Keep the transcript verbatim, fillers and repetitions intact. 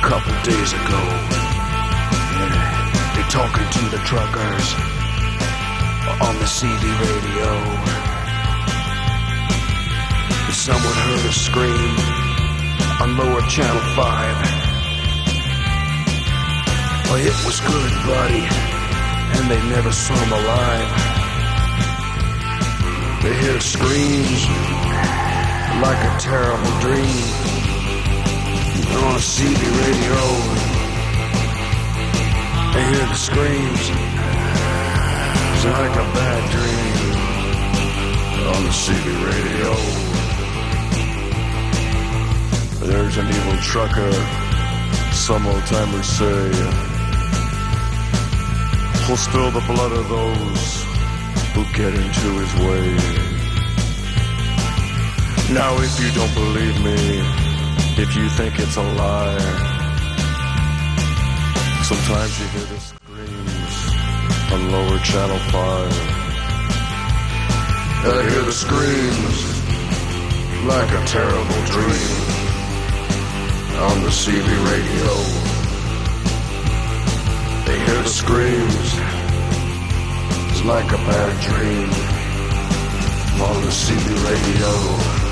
couple days ago. Yeah, they're talking to the truckers on the C B radio. Someone heard a scream on lower channel five. Well, it was good, buddy, and they never saw him alive. They hear screams like a terrible dream on a C B radio. They hear the screams, it's like a bad dream on the C B radio. There's an evil trucker, some old timers say, will spill the blood of those who get into his way. Now if you don't believe me, if you think it's a lie, sometimes you hear the screams on lower channel five. I hear the screams like a terrible dream on the C B radio. They hear the screams, it's like a bad dream on the C B radio.